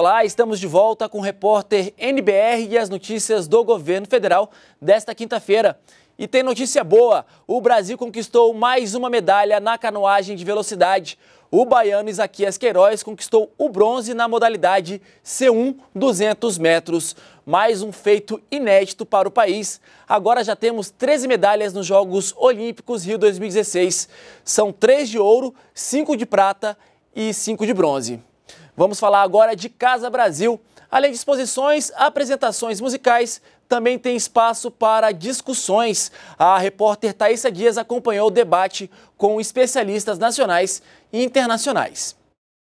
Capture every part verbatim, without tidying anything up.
Olá, estamos de volta com o repórter N B R e as notícias do governo federal desta quinta-feira. E tem notícia boa, o Brasil conquistou mais uma medalha na canoagem de velocidade. O baiano Isaquias Queiroz conquistou o bronze na modalidade C um duzentos metros. Mais um feito inédito para o país. Agora já temos treze medalhas nos Jogos Olímpicos Rio dois mil e dezesseis. São três de ouro, cinco de prata e cinco de bronze. Vamos falar agora de Casa Brasil. Além de exposições, apresentações musicais, também tem espaço para discussões. A repórter Thaísa Dias acompanhou o debate com especialistas nacionais e internacionais.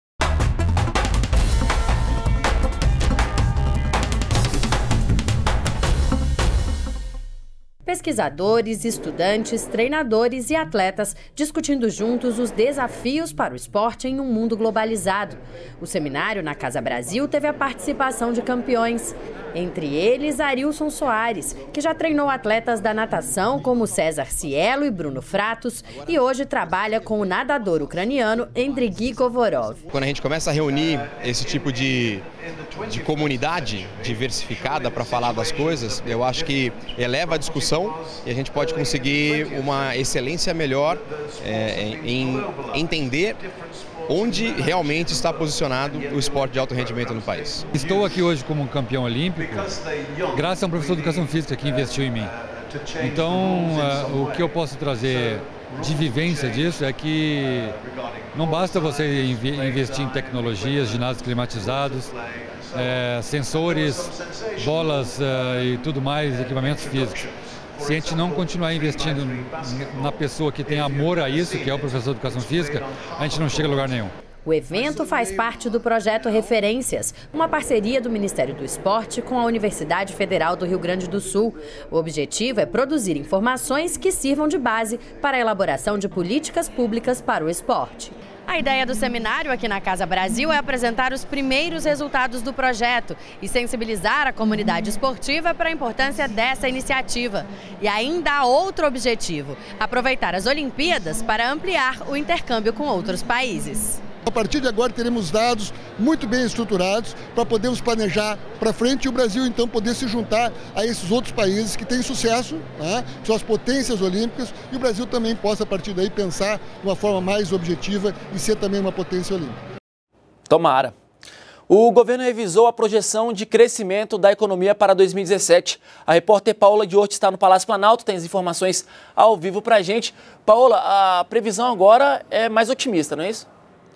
Pesquisadores, estudantes, treinadores e atletas discutindo juntos os desafios para o esporte em um mundo globalizado. O seminário na Casa Brasil teve a participação de campeões. Entre eles, Arilson Soares, que já treinou atletas da natação como César Cielo e Bruno Fratos e hoje trabalha com o nadador ucraniano Andriy Govorov. Quando a gente começa a reunir esse tipo de, de comunidade diversificada para falar das coisas, eu acho que eleva a discussão e a gente pode conseguir uma excelência melhor é, em entender onde realmente está posicionado o esporte de alto rendimento no país. Estou aqui hoje como campeão olímpico graças a um professor de educação física que investiu em mim. Então, uh, o que eu posso trazer de vivência disso é que não basta você investir em tecnologias, ginásios climatizados, é, sensores, bolas uh, e tudo mais, equipamentos físicos. Se a gente não continuar investindo na pessoa que tem amor a isso, que é o professor de educação física, a gente não chega a lugar nenhum. O evento faz parte do projeto Referências, uma parceria do Ministério do Esporte com a Universidade Federal do Rio Grande do Sul. O objetivo é produzir informações que sirvam de base para a elaboração de políticas públicas para o esporte. A ideia do seminário aqui na Casa Brasil é apresentar os primeiros resultados do projeto e sensibilizar a comunidade esportiva para a importância dessa iniciativa. E ainda há outro objetivo: aproveitar as Olimpíadas para ampliar o intercâmbio com outros países. A partir de agora teremos dados muito bem estruturados para podermos planejar para frente e o Brasil então poder se juntar a esses outros países que têm sucesso, né, que são as potências olímpicas, e o Brasil também possa a partir daí pensar de uma forma mais objetiva e ser também uma potência olímpica. Tomara. O governo revisou a projeção de crescimento da economia para dois mil e dezessete. A repórter Paola Diorti está no Palácio Planalto, tem as informações ao vivo para a gente. Paola, a previsão agora é mais otimista, não é isso?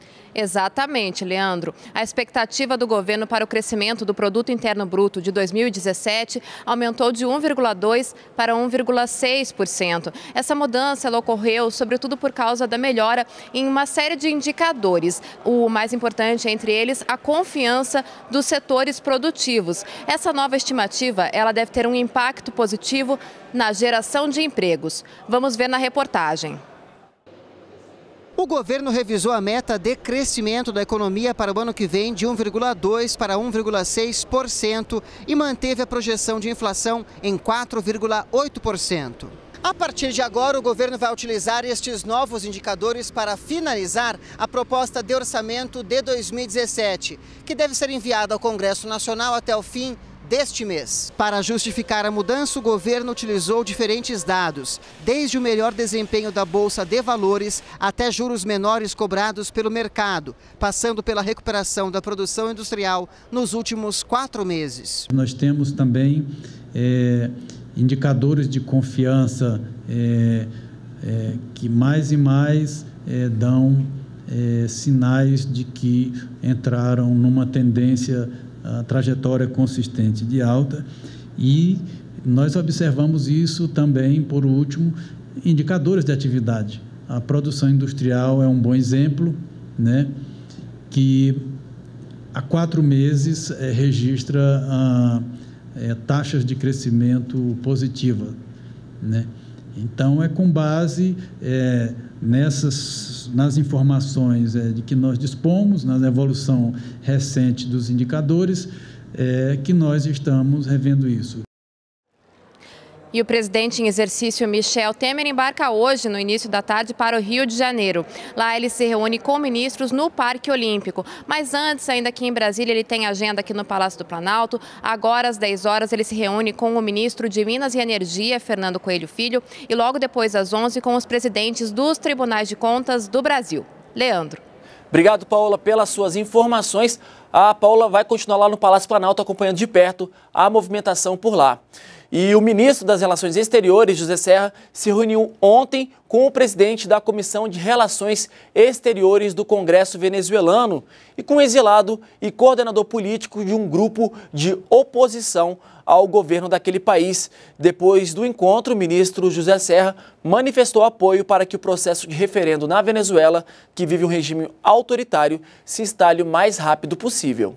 Exatamente, Leandro. A expectativa do governo para o crescimento do Produto Interno Bruto de dois mil e dezessete aumentou de um vírgula dois por cento para um vírgula seis por cento. Essa mudança ela ocorreu sobretudo por causa da melhora em uma série de indicadores. O mais importante entre eles, a confiança dos setores produtivos. Essa nova estimativa ela deve ter um impacto positivo na geração de empregos. Vamos ver na reportagem. O governo revisou a meta de crescimento da economia para o ano que vem de um vírgula dois por cento para um vírgula seis por cento e manteve a projeção de inflação em quatro vírgula oito por cento. A partir de agora, o governo vai utilizar estes novos indicadores para finalizar a proposta de orçamento de dois mil e dezessete, que deve ser enviada ao Congresso Nacional até o fim deste mês. Para justificar a mudança, o governo utilizou diferentes dados, desde o melhor desempenho da Bolsa de Valores até juros menores cobrados pelo mercado, passando pela recuperação da produção industrial nos últimos quatro meses. Nós temos também é, indicadores de confiança é, é, que mais e mais é, dão é, sinais de que entraram numa tendência a trajetória consistente de alta, e nós observamos isso também, por último, indicadores de atividade. A produção industrial é um bom exemplo, né, que há quatro meses é, registra ah, é, taxas de crescimento positiva, né? Então, é com base é, nessas, nas informações é, de que nós dispomos, na evolução recente dos indicadores, é, que nós estamos revendo isso. E o presidente em exercício Michel Temer embarca hoje, no início da tarde, para o Rio de Janeiro. Lá ele se reúne com ministros no Parque Olímpico. Mas antes, ainda aqui em Brasília, ele tem agenda aqui no Palácio do Planalto. Agora, às dez horas, ele se reúne com o ministro de Minas e Energia, Fernando Coelho Filho. E logo depois, às onze, com os presidentes dos Tribunais de Contas do Brasil. Leandro. Obrigado, Paola, pelas suas informações. A Paola vai continuar lá no Palácio Planalto acompanhando de perto a movimentação por lá. E o ministro das Relações Exteriores, José Serra, se reuniu ontem com o presidente da Comissão de Relações Exteriores do Congresso venezuelano e com o exilado e coordenador político de um grupo de oposição ao governo daquele país. Depois do encontro, o ministro José Serra manifestou apoio para que o processo de referendo na Venezuela, que vive um regime autoritário, se instale o mais rápido possível.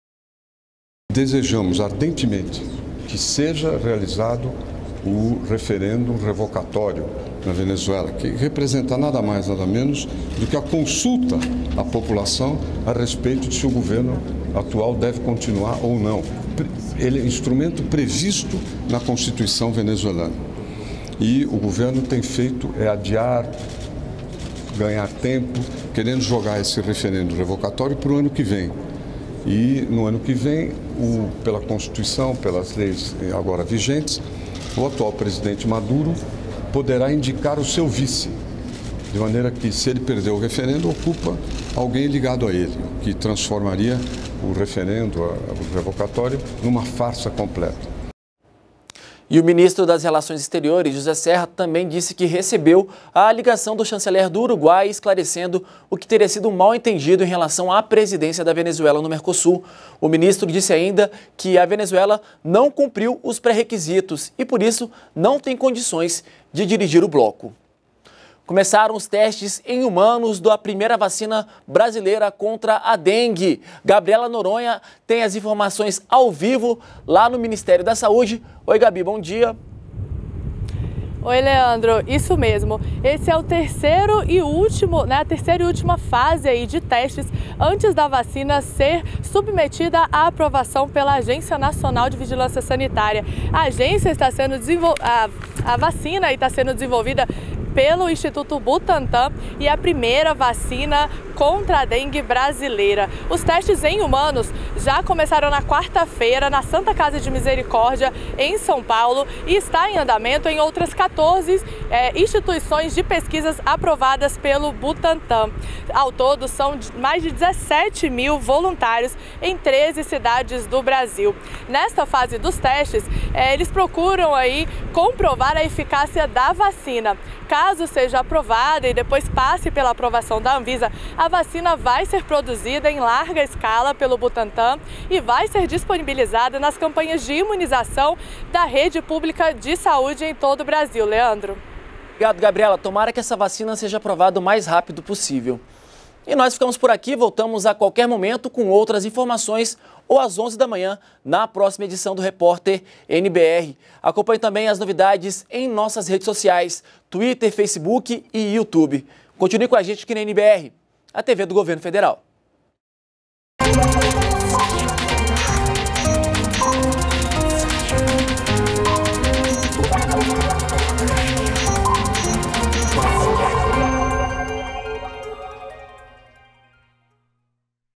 Desejamos ardentemente que seja realizado o referendo revocatório na Venezuela, que representa nada mais, nada menos do que a consulta à população a respeito de se o governo atual deve continuar ou não. Ele é instrumento previsto na Constituição venezuelana. E o governo tem feito é adiar, ganhar tempo, querendo jogar esse referendo revocatório para o ano que vem. E no ano que vem, o, pela Constituição, pelas leis agora vigentes, o atual presidente Maduro poderá indicar o seu vice, de maneira que, se ele perder o referendo, ocupa alguém ligado a ele, o que transformaria o referendo, o revocatório, numa farsa completa. E o ministro das Relações Exteriores, José Serra, também disse que recebeu a ligação do chanceler do Uruguai, esclarecendo o que teria sido um mal-entendido em relação à presidência da Venezuela no Mercosul. O ministro disse ainda que a Venezuela não cumpriu os pré-requisitos e, por isso, não tem condições de dirigir o bloco. Começaram os testes em humanos da primeira vacina brasileira contra a dengue. Gabriela Noronha tem as informações ao vivo lá no Ministério da Saúde. Oi, Gabi, bom dia. Oi, Leandro, isso mesmo. Esse é o terceiro e último, né, a terceira e última fase aí de testes antes da vacina ser submetida à aprovação pela Agência Nacional de Vigilância Sanitária. A agência está sendo desenvolvida, a, a vacina está sendo desenvolvida pelo Instituto Butantan e a primeira vacina contra a dengue brasileira. Os testes em humanos já começaram na quarta-feira na Santa Casa de Misericórdia, em São Paulo, e está em andamento em outras quatorze é, instituições de pesquisas aprovadas pelo Butantan. Ao todo, são mais de dezessete mil voluntários em treze cidades do Brasil. Nesta fase dos testes, é, eles procuram aí comprovar a eficácia da vacina. Caso seja aprovada e depois passe pela aprovação da Anvisa, a vacina vai ser produzida em larga escala pelo Butantan e vai ser disponibilizada nas campanhas de imunização da rede pública de saúde em todo o Brasil. Leandro. Obrigado, Gabriela. Tomara que essa vacina seja aprovada o mais rápido possível. E nós ficamos por aqui, voltamos a qualquer momento com outras informações ou às onze da manhã na próxima edição do Repórter N B R. Acompanhe também as novidades em nossas redes sociais, Twitter, Facebook e YouTube. Continue com a gente aqui na N B R, a T V do Governo Federal.